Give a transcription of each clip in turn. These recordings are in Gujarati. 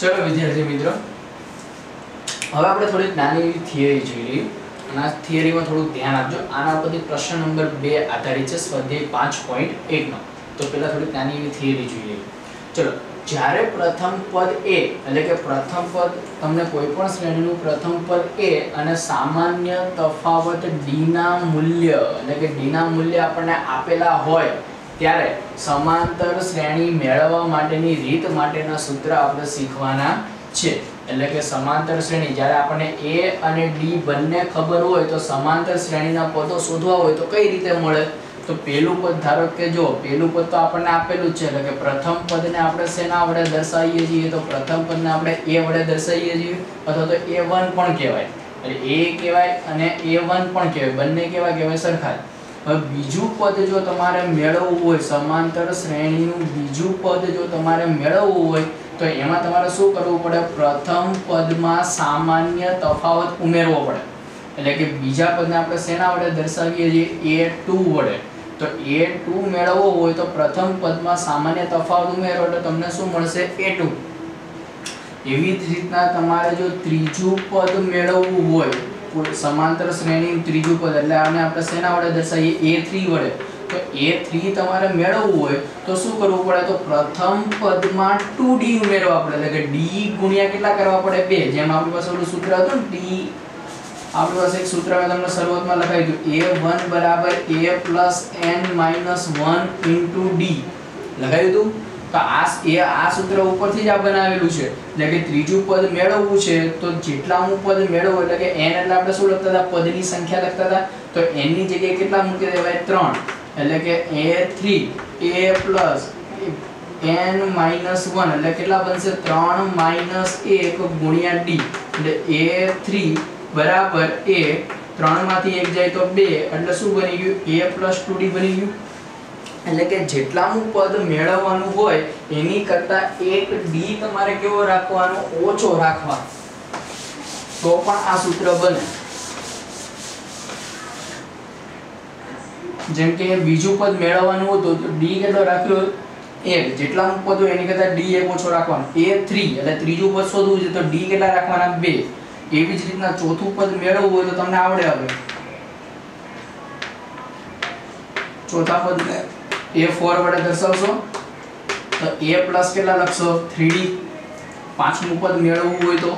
चलो विद्यार्थी मित्रों, હવે આપણે થોડી નાની એવી થિયરી જોઈ લઈએ અને આ થિયરીમાં થોડું ધ્યાન આપજો। આના પરથી પ્રશ્ન નંબર 2 આધારિત છે સ્વાધ્યાય 5.1 નો। તો પહેલા થોડી નાની એવી થિયરી જોઈ લઈએ। ચલો, જ્યારે પ્રથમ પદ a એટલે કે પ્રથમ પદ તમને કોઈપણ શ્રેણીનું પ્રથમ પદ a અને સામાન્ય તફાવત d ના મૂલ્ય એટલે કે d ના મૂલ્ય આપણને આપેલા હોય ત્યારે સમાંતર શ્રેણી મેળવવા માટેની રીત માટેના સૂત્ર આપણે શીખવાના છે। એટલે કે સમાંતર શ્રેણી જ્યારે આપણને a અને d બંને ખબર હોય તો સમાંતર શ્રેણીના પદો શોધવા હોય તો કઈ રીતે મળે? તો પહેલું પદ ધારો કે જો પહેલું પદ તો આપણને આપેલું છે એટલે કે પ્રથમ પદને આપણે શેના વડે દર્શાવીએ છીએ? તો પ્રથમ પદને આપણે a વડે દર્શાવીએ છીએ અથવા તો a1 પણ કહેવાય, એટલે a કહેવાય અને a1 પણ કહેવાય, બંને કેવા કહેવાય? સરખા। હવે બીજું પદ જો તમારે મેળવવું હોય, સમાંતર શ્રેણીનું બીજું પદ જો તમારે મેળવવું હોય તો એમાં તમારે શું કરવું પડે? પ્રથમ પદમાં સામાન્ય તફાવત ઉમેરવો પડે। એટલે કે બીજા પદને આપણે શેના વડે દર્શાવીએ છીએ? a2 વડે। તો a2 મેળવવો હોય તો પ્રથમ પદમાં સામાન્ય તફાવત ઉમેરો એટલે તમને શું મળશે? a2। એવી જ રીતના તમારે જો ત્રીજું પદ મેળવવું હોય, સમાંતર શ્રેણીનું ત્રીજું પદ એટલે આને આપણે શેના વડે દર્શાવીએ? a3 વડે। તો a3 તમારે મેળવવું હોય તો શું કરવું પડે? તો પ્રથમ પદમાં 2d ઉમેરવા પડે, એટલે કે d ગુણ્યા કેટલા કરવા પડે? 2। જેમ આપણી પાસે ઓલું સૂત્ર હતું ને d, આપણી પાસે એક સૂત્ર મેં તમને શરૂઆતમાં લખાઈ દીધું, a1 બરાબર a plus n minus 1 into d લગાવ્યું હતું। તો આ સૂત્ર ઉપરથી જ આ બનાવેલું છે। એટલે કે ત્રીજું પદ મેળવવું છે તો જેટલામું પદ મેળવવું એટલે કે n એટલે આપણે શું લખતા હતા? પદની સંખ્યા લખતા હતા। તો n ની જગ્યાએ કેટલા મૂકી દેવાય? 3। એટલે કે a3 a plus n minus 1 એટલે કેટલા બનશે? 3 minus 1 ગુણ્યા d એટલે a3 બરાબર a 3 માંથી 1 જાય તો 2 એટલે શું બની ગયું? a plus 2d બની ગયું। એટલે કે જેટલાનું પદ મેળવવાનું હોય એની કરતા એક d તમારે કેવો રાખવાનો? ઓછો રાખવાનો, તો પણ આ સૂત્ર બને। જેમ કે બીજું પદ મેળવવાનું હતું તો d કેટલો રાખ્યો? 1। જેટલાનું પદ હોય એની કરતા d 1 ઓછો રાખવાનો। a3 એટલે ત્રીજું પદ શોધવું છે તો d કેટલા રાખવાના? 2। એવી જ રીતના ચોથું પદ મેળવવું હોય તો તમને આવડે હવે ચોથા પદને a4 વડે દર્શાવશો તો a પ્લસ કેટલા લખશો? 3d। પાંચમું પદ મેળવવું હોય તો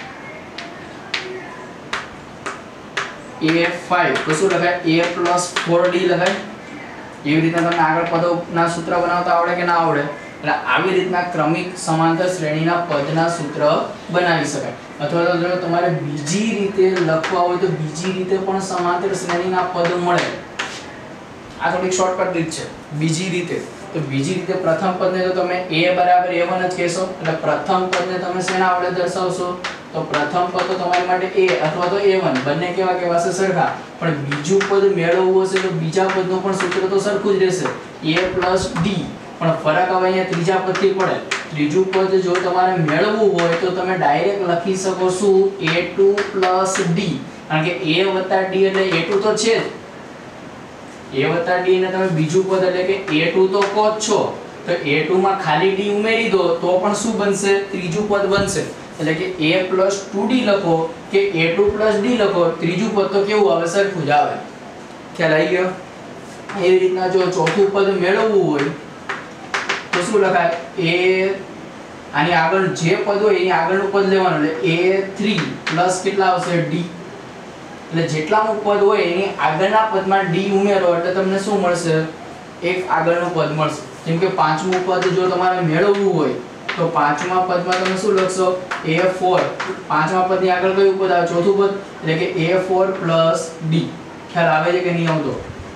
a5 તો શું લખાય? a plus 4d લખાય। એવી રીતના તમને આગળ પદોના સૂત્ર બનાવતા આવડે કે ના આવડે? એટલે આવી રીતના ક્રમિક સમાંતર શ્રેણીના પદના સૂત્ર બનાવી શકાય। અથવા તો જો તમારે બીજી રીતે લખવા હોય તો બીજી રીતે પણ સમાંતર શ્રેણીના પદ મળે। આ થોડીક શોર્ટકટ રીત છે બીજી રીતે। તો બીજી રીતે પ્રથમ પદને તો તમે a બરાબર a1 જ કહેશો, એટલે પ્રથમ પદને તમે શેના વડે દર્શાવશો? તો પ્રથમ પદ તો તમારી માટે a અથવા તો a1 બંને કેવા કહેવાશે? સરખા। પણ બીજું પદ મેળવવું હશે તો બીજા પદનું પણ સૂત્ર તો સરખું જ રહેશે, a plus d। પણ ફરક હવે અહીંયા ત્રીજા પદથી પડે। ત્રીજું પદ જો તમારે મેળવવું હોય તો તમે ડાયરેક્ટ લખી શકો શું? a2 plus d, કારણ કે a વત્તા d એટલે a2 તો છે જ। a વત્તા d ને તમે બીજું પદ એટલે કે a2 તો કહો જ છો, તો a2 માં ખાલી d ઉમેરી દો તો પણ શું બનશે? ત્રીજું પદ બનશે। એટલે કે a plus 2d લખો કે a2 plus d લખો, ત્રીજું પદ તો કેવું આવે? સરખું જ આવે। ખ્યાલ આવી ગયો? એવી રીતના જો ચોથું પદ મેળવવું હોય તો શું લખાય? આની આગળ જે પદ હોય એની આગળનું પદ લેવાનું, એટલે a3 plus કેટલા આવશે? d। એટલે જેટલાનું પદ હોય એની આગળના પદમાં d ઉમેરો એટલે તમને શું મળશે? એક આગળનું પદ મળશે। જેમ કે પાંચમું પદ જો તમારે મેળવવું હોય તો પાંચમા પદમાં તમે શું લખશો? a4। પાંચમા પદની આગળ કયું પદ આવે? ચોથું પદ, એટલે કે a4 plus d। ખ્યાલ આવે છે કે નહીં આવતો?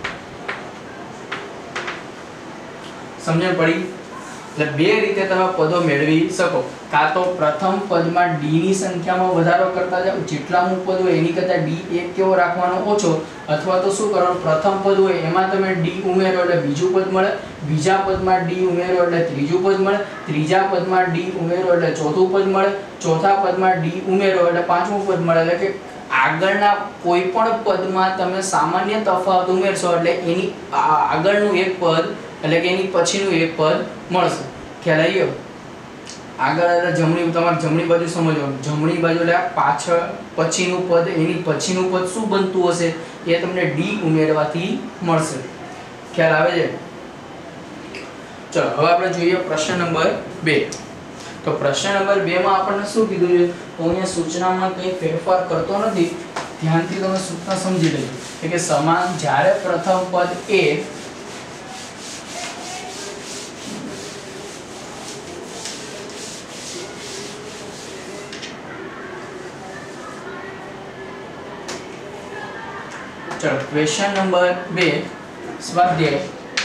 સમજણ પડી? એટલે બે રીતે તમે પદો મેળવી શકો। કાં તો પ્રથમ પદમાં d ની સંખ્યામાં વધારો કરતા જાવ, જેટલાનું પદ હોય એની કરતા d એક કેવો રાખવાનો? ઓછો। અથવા તો શું કરવાનું? પ્રથમ પદ હોય એમાં તમે d ઉમેરો એટલે બીજું પદ મળે, બીજા પદમાં d ઉમેરો એટલે ત્રીજું પદ મળે, ત્રીજા પદમાં d ઉમેરો એટલે ચોથું પદ મળે, ચોથા પદમાં d ઉમેરો એટલે પાંચમું પદ મળે। એટલે કે આગળના કોઈ પણ પદમાં તમે સામાન્ય તફાવત ઉમેરશો એટલે એની આગળનું એક પદ એટલે કે એની પછીનું એક પદ મળશે। ખ્યાલ આવી ગયો? આગળ એટલે તમારે જમણી બાજુ સમજવાનું, જમણી બાજુ એટલે પાછળ પછીનું પદ, એની પછીનું પદ શું બનતું હશે એ તમને ડી ઉમેરવાથી મળશે. ખ્યાલ આવે છે? ચલો હવે આપણે જોઈએ પ્રશ્ન નંબર 2. તો પ્રશ્ન નંબર 2 માં આપણને શું કીધું છે? તો અહીંયા સૂચનામાં કંઈ ફેરફાર કરતો નથી, ધ્યાનથી તમે સૂચના સમજી લેજો કે સમાન જ્યારે પ્રથમ પદ એ चलो क्वेश्चन नंबर 2 स्वाध्याय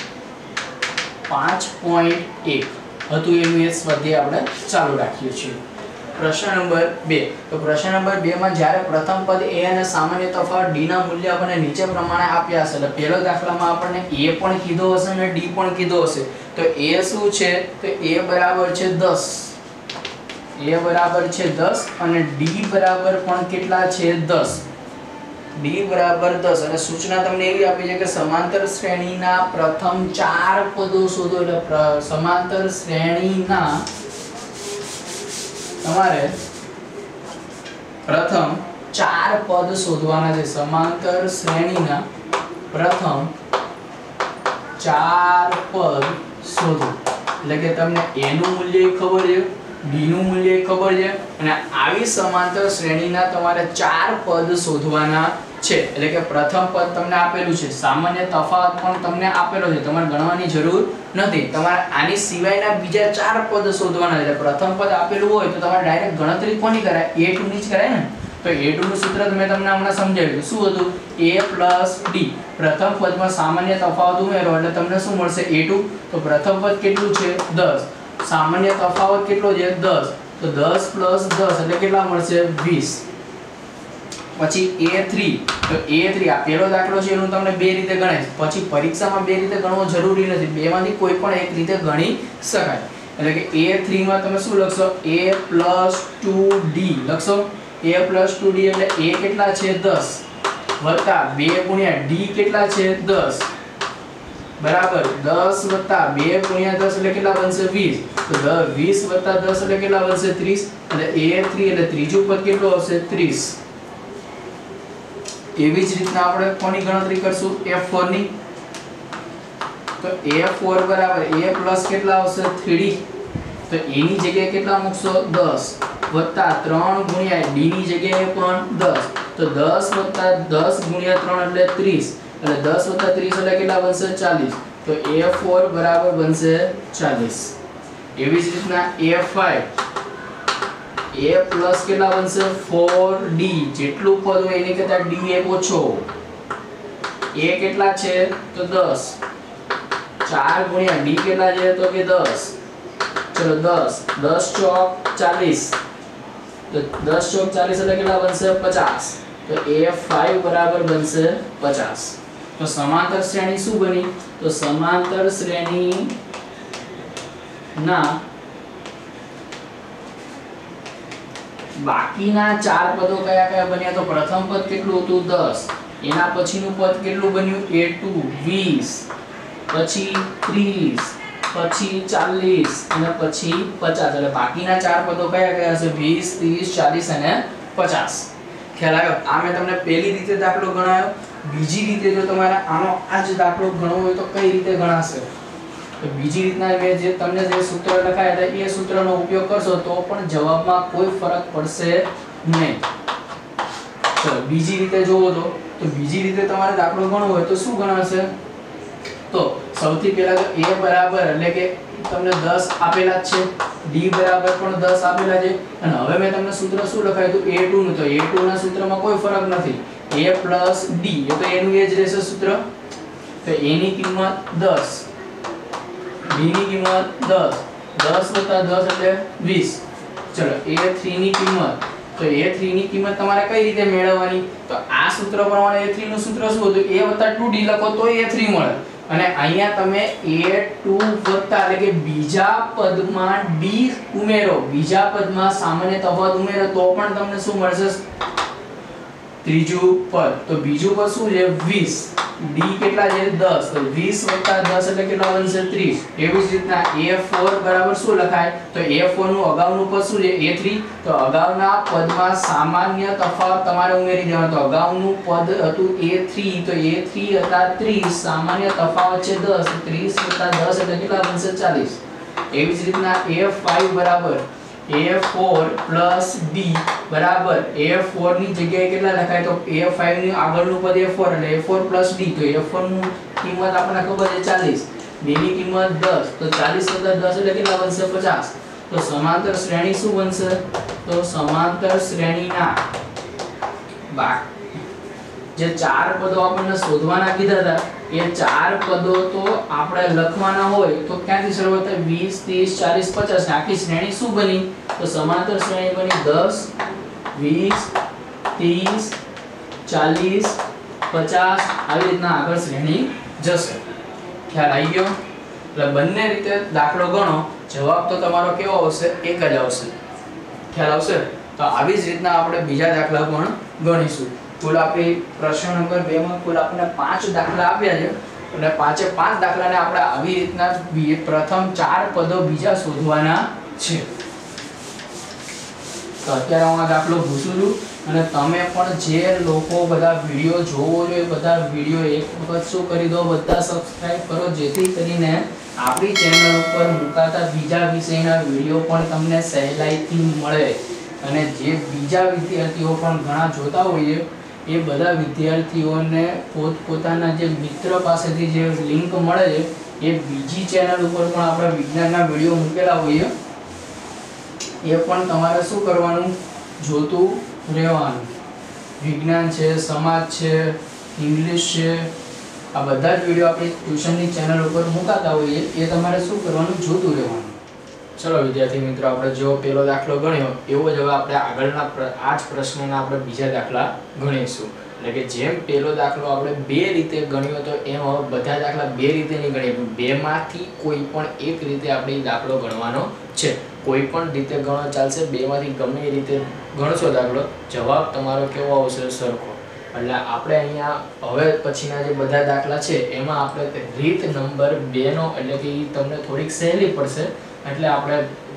5.1 હતું એનું એ સ્વાધ્યાય આપણે ચાલુ રાખીએ છીએ. પ્રશ્ન નંબર 2. તો પ્રશ્ન નંબર 2 માં જ્યારે પ્રથમ પદ a અને સામાન્ય તફાવત d ના મૂલ્ય આપણને નીચે પ્રમાણે આપ્યા હશે, એટલે પહેલો દાખલામાં આપણને a પણ કીધો હશે અને d પણ કીધો હશે. તો a શું છે? તો a બરાબર છે 10, a બરાબર છે 10 અને d બરાબર પણ કેટલા છે? 10. d બરાબર 10 અને સૂચના તમને એવી આપી છે કે સમાંતર શ્રેણીના પ્રથમ 4 પદો શોધો. એટલે સમાંતર શ્રેણીના તમારે પ્રથમ 4 પદ શોધવાના છે. સમાંતર શ્રેણીના પ્રથમ 4 પદ શોધો. એટલે કે તમને a નું મૂલ્ય ખબર છે, d નું મૂલ્ય ખબર છે અને આવી સમાંતર શ્રેણીના તમારે 4 પદ શોધવાના છે. એટલે કે પ્રથમ પદ તમને આપેલું છે, સામાન્ય તફાવત પણ તમને આપેલો છે, તમારે ગણવાની જરૂર નથી. તમારે આની સિવાયના બીજા 4 પદ શોધવાના છે. પ્રથમ પદ આપેલું હોય તો તમારે ડાયરેક્ટ ગણતરી કોની કરાય? a2 ની જ કરાય ને. તો a2 નું સૂત્ર મેં તમને હમણાં સમજાવ્યું. શું હતું? a + d. પ્રથમ પદમાં સામાન્ય તફાવત ઉમેરો એટલે તમને શું મળશે? a2. તો પ્રથમ પદ કેટલું છે? 10. સામાન્ય તફાવત કેટલો છે? 10. તો 10 + 10 એટલે કેટલા મળશે? 20. પછી a3. તો a3 આ પહેલો દાખલો છે, એનું તમને બે રીતે ગણાય. પછી પરીક્ષામાં બે રીતે ગણવો જરૂરી નથી, બેમાંથી કોઈ પણ એક રીતે ગણી શકાય. એટલે કે a3 માં તમે શું લખશો? a + 2d લખશો. a + 2d એટલે a કેટલા છે? 10 વત્તા 2 ગુણ્યા d કેટલા છે? 10 બરાબર 10 વત્તા 2 ગુણ્યા 10 એટલે કેટલા બનશે? 20. તો 20 વત્તા 10 એટલે કેટલા બનશે? 30. એટલે a3 એટલે ત્રીજું પદ કેટલું આવશે? 30. એવી જ રીતના આપણે કોની ગણતરી કરશું? f4 ની. તો f4 બરાબર a પ્લસ કેટલા આવશે? 3d. તો a ની જગ્યાએ કેટલા મૂકશો? 10 વત્તા 3 ગુણ્યા d ની જગ્યાએ પણ 10. તો 10 વત્તા 10 ગુણ્યા 3 એટલે 30. એટલે 10 વત્તા 30 એટલે કેટલા બનશે? 40. તો a4 બરાબર બનશે 40. એવી જ રીતના a5 a પ્લસ કેટલા બનશે? 4d. જેટલું પદ હોય એની કરતા d એક ઓછો. a કેટલા છે? તો 10. 4 ગુણ્યા d કેટલા છે? તો કે 10. ચલો 10 10 ચોક 40. તો 10 ચોક 40 એટલે કેટલા બનશે? 50. તો a5 બરાબર બનશે 50. તો સમાંતર શ્રેણી શું બની? તો સમાંતર શ્રેણી ના બાકીના 4 પદો કયા કયા બન્યા? તો પ્રથમ પદ કેટલું હતું? 10. એના પછીનું પદ કેટલું બન્યું? a2 20, પછી 30, પછી 40 અને પછી 50. એટલે બાકીના 4 પદો કયા કયા હશે? 20, 30, 40 અને 50. ખ્યાલ આવ્યો? આ મેં તમને પહેલી રીતે દાખલો ગણાયો. બીજી રીતે જો તમારે આનો આ જ દાખલો ગણવો હોય તો કઈ રીતે ગણાશે? તો બીજી રીતના મેં જે તમને જે સૂત્ર લખાયા હતા એ સૂત્રનો ઉપયોગ કરશો તો પણ જવાબમાં કોઈ ફરક પડશે નહીં. ચલો બીજી રીતે જોવો તો બીજી રીતે તમારે દાખલો ગણવો હોય તો શું ગણાશે? તો સૌથી પહેલા તો a બરાબર એટલે કે તમને 10 આપેલા જ છે, d બરાબર પણ 10 આપેલા છે અને હવે મેં તમને સૂત્ર શું લખાયું હતું? a2 નું. તો a2 ના સૂત્રમાં કોઈ ફરક નથી. a + d એ તો એનું એ જ રહેશે સૂત્ર. તો a ની કિંમત 10, d ની કિંમત 10, 10 વત્તા 10 એટલે 20. ચલો a3 ની કિંમત. તો a3 ની કિંમત તમારે કઈ રીતે મેળવવાની? તો આ સૂત્ર પ્રમાણે a3 નું સૂત્ર શું હતું? a + 2d લખો તો a3 મળે. અને અહીંયા તમે a2 વત્તા એટલે કે બીજા પદમાં d ઉમેરો, બીજા પદમાં સામાન્ય તફાવત ઉમેરો તો પણ તમને શું મળશે? ત્રીજું પદ તો બીજું પદ શું છે 20 d કેટલા છે 10 તો 20 + 10 એટલે કેટલા બનશે 30 એવી જ રીતના a4 બરાબર શું લખાય તો a4 નું અગાઉનું પદ શું છે a3 તો અગાઉના પદમાં સામાન્ય તફાવત તમારે ઉમેરી દેવાનો તો અગાઉનું પદ હતું a3 તો a3 હતા 30 સામાન્ય તફાવત છે 10 30 + 10 એટલે કેટલા બનશે 40 એવી જ રીતના a5 બરાબર a4 + d બરાબર a4 ની જગ્યાએ કેટલા લખાય તો a5 ની આગળનું પદ a4 એટલે a4 + d તો a4 નું કિંમત આપણને ખબર છે 40 d ની કિંમત 10 તો 40 + 10 એટલે કેટલા બનશે 50 તો સમાંતર શ્રેણી શું બનશે તો સમાંતર શ્રેણીના જે ચાર પદો આપણને શોધવાના કીધા હતા એ ચાર પદો તો આપણે લખવાના હોય તો ક્યાંથી શરૂઆત થાય 20 30 40 50 ને આખી શ્રેણી શું બની તો સમાંતર શ્રેણી બની 10 20 30 40 50 આવી રીતના આગળ શ્રેણી જશે ખ્યાલ આવી ગયો એટલે બંને રીતે દાખલો ગણો જવાબ તો તમારો કેવો આવશે એક જ આવશે ખ્યાલ આવશે તો આવી જ રીતના આપણે બીજા દાખલા પણ ગણીશું કુલ આપણે પ્રશ્ન નંબર 2 માં કુલ આપણને 5 દાખલા આપ્યા છે અને પાંચે 5 દાખલાને આપણે આવી રીતના પ્રથમ 4 પદો બીજા શોધવાના છે તો અત્યારે હું આ દાખલો ભૂસું છું અને તમે પણ જે લોકો બધા વિડિયો જોવો છો એ બધા વિડિયો એક વખત શું કરી દો બધા સબસ્ક્રાઇબ કરો જેથી કરીને આપણી ચેનલ ઉપર મુકાતા બીજા વિષયના વિડિયો પણ તમને સહેલાઈથી મળે અને જે બીજા વિદ્યાર્થીઓ પણ ઘણા જોતા હોય એ બધા વિદ્યાર્થીઓને પોતાના જે મિત્ર પાસેથી જે લિંક મળે છે એ બીજી ચેનલ ઉપર પણ આપણે વિજ્ઞાનના વિડિયો મૂકેલા હોઈએ એ પણ તમારે શું કરવાનું જોતું રહેવાનું વિજ્ઞાન છે સમાજ છે ઇંગ્લિશ છે આ બધા જ વિડિયો આપણી ટ્યુશનની ચેનલ ઉપર મૂકાતા હોઈએ એ તમારે શું કરવાનું જોતું રહેવાનું ચલો વિદ્યાર્થી મિત્રો આપણે જો પહેલો દાખલો ગણ્યો એવો જ હવે આપણે આગળના આ જ પ્રશ્નના આપણે બીજા દાખલા ગણીશું એટલે કે જેમ પહેલો દાખલો આપણે બે રીતે ગણ્યો તો એમ હવે બધા દાખલા બે રીતે નહીં ગણીએ બેમાંથી કોઈ પણ એક રીતે આપણે દાખલો ગણવાનો છે કોઈ પણ રીતે ગણો ચાલશે બેમાંથી ગમે એ રીતે ગણશો દાખલો જવાબ તમારો કેવો આવશે સરખો એટલે આપણે અહીંયા હવે પછીના જે બધા દાખલા છે એમાં આપણે રીત નંબર 2 નો એટલે કે ઈ તમને થોડીક સહેલી પડશે એટલે આપણે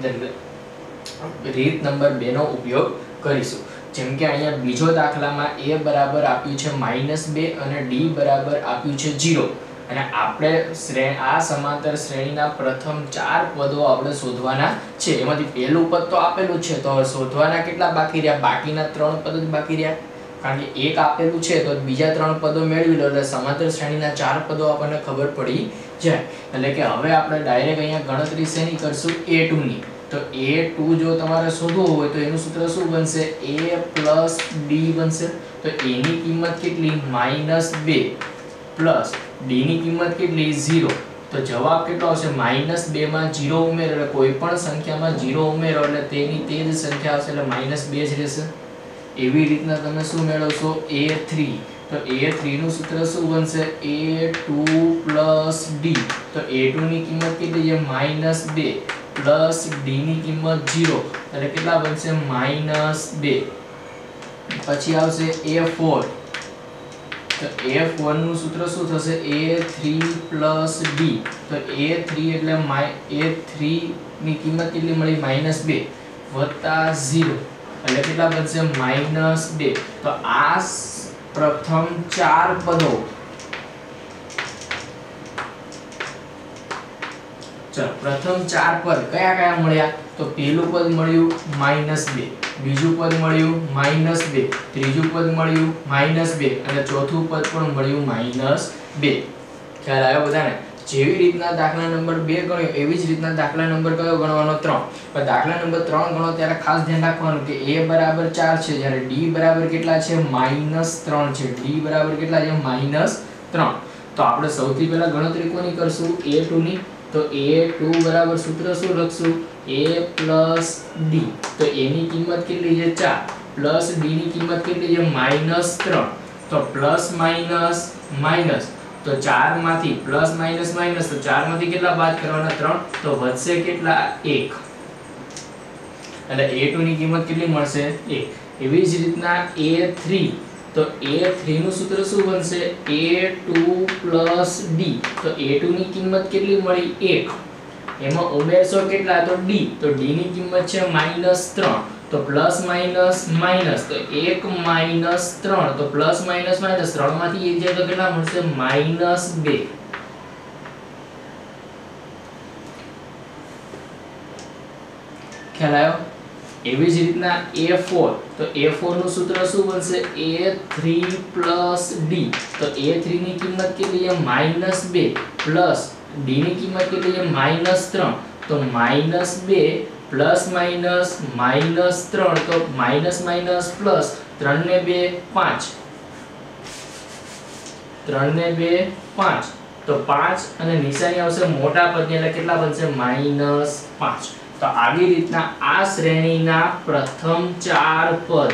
રીત નંબર 2 નો ઉપયોગ કરીશું જેમ કે અહીંયા બીજો દાખલામાં a બરાબર આપ્યું છે -2 અને d બરાબર આપ્યું છે 0 અને આપણે આ સમાંતર શ્રેણીના પ્રથમ 4 પદો આપણે શોધવાના છે એમાંથી પહેલું પદ તો આપેલું છે તો શોધવાના કેટલા બાકી રહ્યા બાકીના 3 પદ જ બાકી રહ્યા કારણ કે એક આપેલું છે તો બીજા 3 પદો મેળવી લો એટલે સમાંતર શ્રેણીના 4 પદો આપણને ખબર પડી જાય એટલે કે હવે આપણે ડાયરેક્ટ અહીંયા ગણતરી શેની કરશું a2 ની તો a2 જો તમારે શોધવું હોય તો એનું સૂત્ર શું બનશે a + d બનશે તો a ની કિંમત કેટલી -2 પ્લસ d ની કિંમત કેટલી 0 તો જવાબ કેટલો આવશે -2 માં 0 ઉમેરો એટલે કોઈ પણ સંખ્યામાં 0 ઉમેરો એટલે તેની તે જ સંખ્યા આવશે એટલે -2 જ રહેશે એવી રીતના તમે શું મેળવશો a3 તો a3 નું સૂત્ર શું બનશે a2 + d તો a2 ની કિંમત કેટલી છે -2 પ્લસ d ની કિંમત 0 એટલે કેટલા બનશે -2 પછી આવશે a4 તો a4 નું સૂત્ર શું થશે a3 + d તો a3 એટલે a3 ની કિંમત કેટલી મળી -2 વત્તા 0 એટલે કેટલા બનશે -2 તો આ પ્રથમ 4 પદો ચલો પ્રથમ 4 પદ કયા કયા મળ્યા તો પહેલું પદ મળ્યું -2 બીજું પદ મળ્યું -2 ત્રીજું પદ મળ્યું -2 અને ચોથું પદ પણ મળ્યું -2 ખ્યાલ આવ્યો બધાને જેવી રીતના દાખલા નંબર 2 ગણ્યો એવી જ રીતના દાખલા નંબર કયો ગણવાનો 3 પણ દાખલા નંબર 3 ગણો ત્યારે ખાસ ધ્યાન રાખવાનું કે a બરાબર 4 છે જ્યારે d બરાબર કેટલા છે -3 છે d બરાબર કેટલા છે -3 તો આપણે સૌથી પહેલા ગણતરી કોની કરશું a2 ની તો a2 બરાબર સૂત્ર શું લખશું a + d તો a ની કિંમત કેટલી છે 4 પ્લસ d ની કિંમત કેટલી છે -3 તો પ્લસ માઈનસ તો 4 માંથી પ્લસ માઈનસ તો 4 માંથી કેટલા બાદ કરવાના 3 તો વધશે કેટલા 1 એટલે a2 ની કિંમત કેટલી મળશે 1 એવી જ રીતના a3 તો તો a3 નું સૂત્ર શું બનશે a2 + d તો a2 ની કિંમત કેટલી મળી 1 એમાં ઉમેરશો કેટલા તો d તો d ની કિંમત છે -3 તો પ્લસ માઈનસ માઈનસ તો 1 - 3 તો પ્લસ માઈનસ માઈનસ 3 માંથી 1 જાય તો કેટલા મળશે -2 ખ્યાલ આવ્યો એવી જ રીતના a4 તો a4 નું સૂત્ર શું બનશે a3 + d તો a3 ની કિંમત કેટલી છે -2 પ્લસ d ની કિંમત કેટલી છે -3 તો -2 પ્લસ માઈનસ -3 તો માઈનસ માઈનસ પ્લસ 3 ને 2 5 3 ને 2 5 તો 5 અને નિશાની આવશે મોટા પદની એટલે કેટલા બનશે -5 તો આવી રીતના આ શ્રેણીના પ્રથમ 4 પદ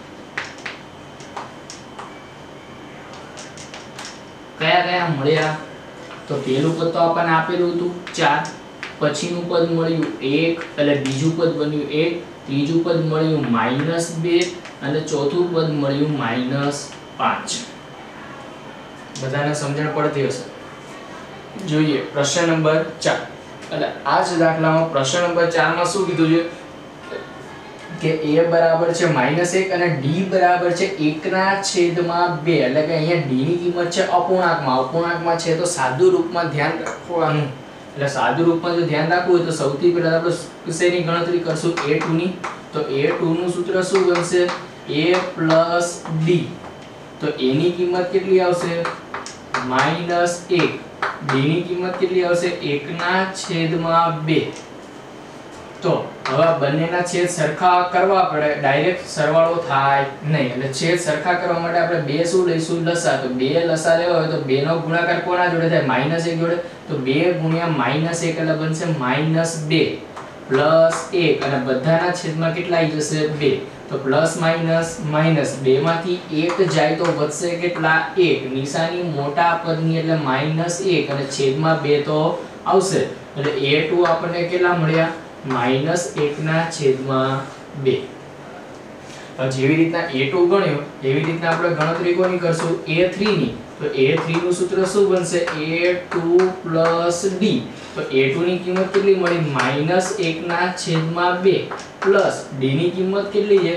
કયા કયા મળ્યા તો પહેલું પદ તો આપણને આપેલું હતું 4 પછીનું પદ મળ્યું 1 એટલે બીજું પદ બન્યું 1 ત્રીજું પદ મળ્યું -2 અને ચોથું પદ મળ્યું -5 બધાને સમજણ પડતી હશે જોઈએ પ્રશ્ન નંબર 4 એટલે આ જ દાખલામાં પ્રશ્ન નંબર 4 માં શું કીધું છે કે a બરાબર છે -1 અને d બરાબર છે 1/2 એટલે કે અહીંયા d ની કિંમત છે અપૂર્ણાંકમાં છે તો સાદુ રૂપમાં ધ્યાન રાખવાનું એટલે સાદુ રૂપમાં જો ધ્યાન રાખવું હોય તો સૌથી પહેલા આપણે શેની ગણતરી કરશું a2 ની તો a2 નું સૂત્ર શું બનશે a + d તો a ની કિંમત કેટલી આવશે -1 d ની કિંમત કેટલી આવશે 1/2 તો હવે બંનેના છેદ સરખા કરવા પડે ડાયરેક્ટ સરવાળો થાય નહીં એટલે છેદ સરખા કરવા માટે આપણે બે શું લઈશું લસા તો બે લસા લેવા હોય તો 2 નો ગુણાકાર કોના જોડે થાય -1 જોડે તો 2 × -1 એટલે બનશે -2 + 1 અને બધાના છેદમાં કેટલા આવી જશે 2 તો પ્લસ માઈનસ માઈનસ 2 માંથી 1 જાય તો વધશે કેટલા 1 નિશાની મોટા પદની એટલે -1 અને છેદમાં 2 તો આવશે એટલે a2 આપણને કેટલા મળ્યા -1/2 જેવી રીતના a2 ગણ્યો એવી રીતના આપણે ગણતરી કોની કરશું a3 ની તો a3 નું સૂત્ર શું બનશે a2 + d તો a2 ની કિંમત કેટલી મળી -1/2 પ્લસ d ની કિંમત કેટલી છે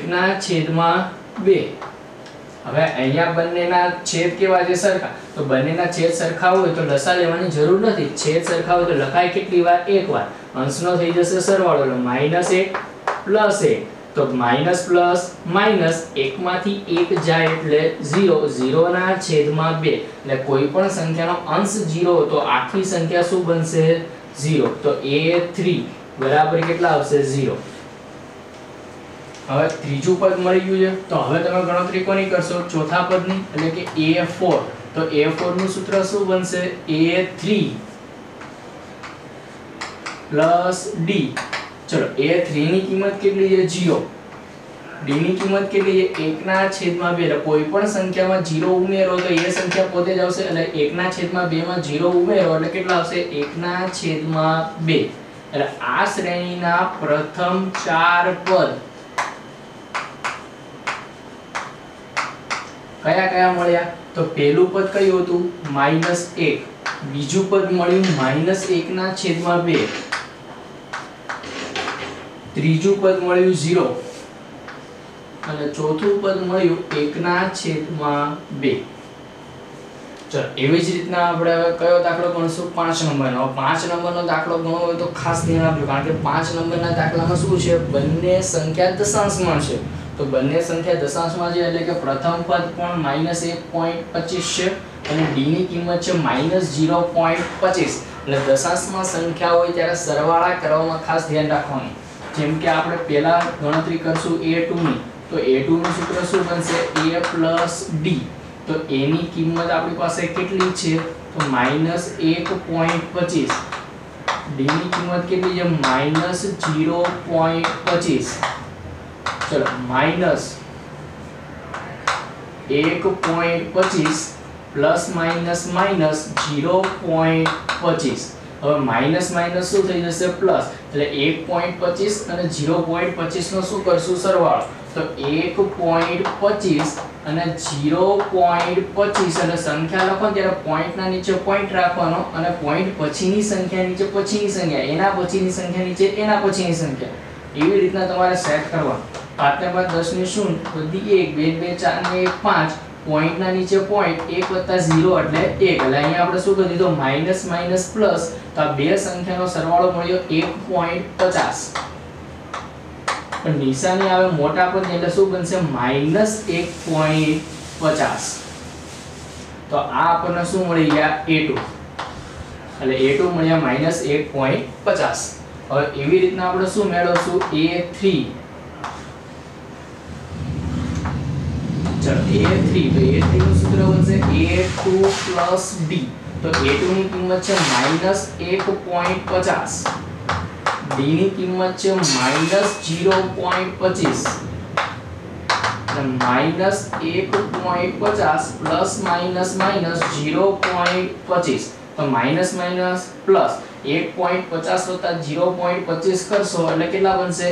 1/2 હવે અહીંયા બંનેના છેદ કેવા છે સરખા તો બંનેના છેદ સરખા હોય તો લસા લેવાની જરૂર નથી છેદ સરખા હોય તો લખાય કેટલી વાર એકવાર અંશનો થઈ જશે સરવાળો એટલે -1 + 1 તો માઈનસ પ્લસ માઈનસ 1 માંથી 1 જાય એટલે 0 0 ના છેદમાં 2 એટલે કોઈ પણ સંખ્યાનો અંશ 0 તો આખી સંખ્યા શું બનશે 0 તો a3 બરાબર કેટલા આવશે 0 હવે ત્રીજું પદ મળી ગયું છે તો હવે તમે ગણતરી કોની કરશો ચોથા પદની એટલે કે a4 તો a4 નું સૂત્ર શું બનશે a3 + d ચલો a3 ની કિંમત કેટલી છે 0 d ની કિંમત કેટલી છે 1/2 એટલે કોઈ પણ સંખ્યામાં 0 ઉમેરો તો એ સંખ્યા પોતે જ આવશે એટલે 1/2 માં 0 ઉમેરો એટલે કેટલા આવશે 1/2 એટલે આ શ્રેણીના પ્રથમ 4 પદ કયા કયા મળ્યા તો પહેલું પદ કયું હતું -1 બીજું પદ મળ્યું -1/2 ત્રીજું પદ મળ્યું 0 અને ચોથું પદ મળ્યું 1/2 ચલો એવી જ રીતના આપણે હવે કયો દાખલો ગણશું 5 નંબરનો 5 નંબરનો દાખલો ગણવો હોય તો ખાસ ધ્યાન આપજો કારણ કે 5 નંબરના દાખલામાં શું છે બંને સંખ્યા દશાંશમાં છે તો બંને સંખ્યા દશાંશમાં છે એટલે કે પ્રથમ પદ પણ -1.25 છે અને d ની કિંમત છે -0.25 એટલે દશાંશમાં સંખ્યા હોય ત્યારે સરવાળા કરવામાં ખાસ ધ્યાન રાખવાનું જેમ કે આપણે પહેલા ગણતરી કરશું a2 ની તો a2 નું સૂત્ર શું બનશે a + d તો a ની કિંમત આપણી પાસે કેટલી છે તો -1.25 d ની કિંમત કેટલી છે -0.25 ચલો -1.25 પ્લસ માઈનસ માઈનસ 0.25 હવે માઈનસ માઈનસ શું થઈ જશે પ્લસ એટલે 1.25 અને 0.25 નો શું કરશું સરવાળો તો 1.25 અને 0.25 અને સંખ્યા લખો ત્યારે પોઈન્ટના નીચે પોઈન્ટ રાખવાનો અને પોઈન્ટ પછીની સંખ્યા નીચે પછીની સંખ્યા, એના પછીની સંખ્યા નીચે એના પછીની સંખ્યા, એવી રીતના તમારે સેટ કરવાનું. 5 ને 5 10 ની 0 બધી 1 2 2 4 ને 1 5, પોઈન્ટના નીચે પોઈન્ટ 1 + 0 એટલે 1. એટલે અહીંયા આપણે શું કરી દીધું માઈનસ માઈનસ પ્લસ, તો આ બે સંખ્યાનો સરવાળો મળ્યો 1.50. પણ નિશાની આવે મોટા પદની એટલે શું બનશે -1.50. તો આ આપણને શું મળી ગયા a2, એટલે a2 મળ્યા -1.50. હવે એવી રીતના આપણે શું મેળવશું a3. ચલો a3, તો a3 નું સૂત્ર બનશે a2 + b. તો a2 ની કિંમત છે -1.50, b ની કિંમત છે -0.25 અને -1.50 પ્લસ માઈનસ માઈનસ 0.25. તો માઈનસ માઈનસ પ્લસ 1.50 વત્તા 0.25 કરશો એટલે કેટલા બનશે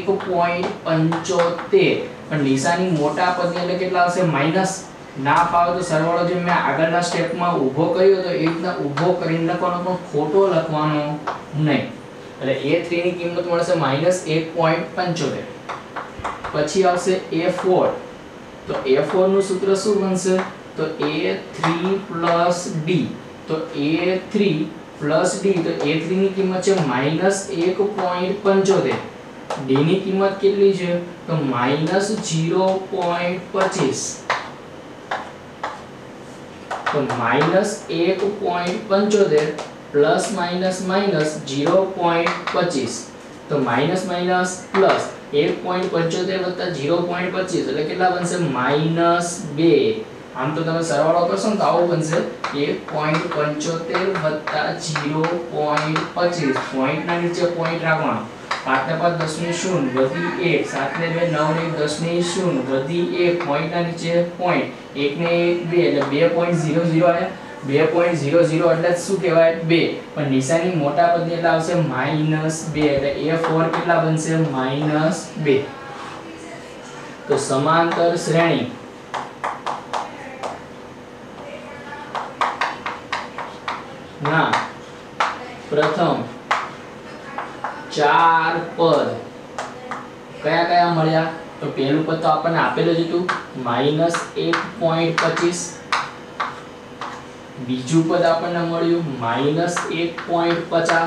1.75. પણ નિશાની મોટા પદની એટલે કેટલા આવશે માઈનસ. ના ફાવે તો સરવાળો જે મેં આગળના સ્ટેપમાં ઊભો કર્યો તો એ રીતના ઊભો કરીને લખવાનો, પણ ખોટો લખવાનો નહીં. એટલે a3 ની કિંમત મળશે -1.75. પછી આવશે a4. તો a4 નું સૂત્ર શું બનશે તો a3 + d. તો a3 + d, તો a3 ની કિંમત છે -1.75, d ની કિંમત કેટલી છે તો -0.25. તો -1.75 પ્લસ માઈનસ માઈનસ 0.25. તો માઈનસ માઈનસ પ્લસ 1.75 વત્તા 0.25 એટલે કેટલા બનશે -2. આમ તો તમે સરવાળો કરશો ને તો આવું બનશે 1.75 વત્તા 0.25. પોઈન્ટના નીચે પોઈન્ટ રાખવાનો. 5 ને 5 10 ની 0 વધી 1, 7 ને 2 9 ને 10 ની 0 વધી 1, પોઈન્ટના નીચે પોઈન્ટ, 1 ને 1 2 એટલે 2.00 આયા. 2.00 એટલે શું કહેવાય 2. પણ નિશાની મોટા પદની એટલે આવશે -2. એટલે a4 કેટલા બનશે -2. તો સમાંતર શ્રેણી ના પ્રથમ 4 પદ કયા કયા મળ્યા? તો પહેલું પદ તો આપણને આપેલું જ હતું -1.25. બીજું પદ આપણને મળ્યું -1.50.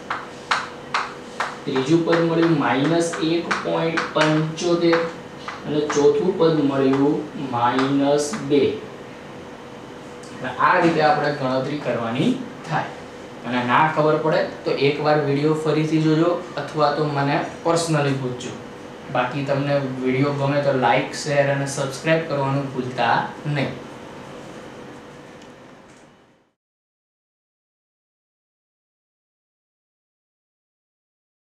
ત્રીજું પદ મળ્યું -1.75 અને ચોથું પદ મળ્યું -2. આ રીતે આપણે ગણતરી કરવાની થાય. અને ના ખબર પડે તો એકવાર વિડિયો ફરીથી જોજો અથવા તો મને પર્સનલી પૂછજો. બાકી તમને વિડિયો ગમે તો લાઈક, શેર અને સબસ્ક્રાઇબ કરવાનું ભૂલતા નહીં.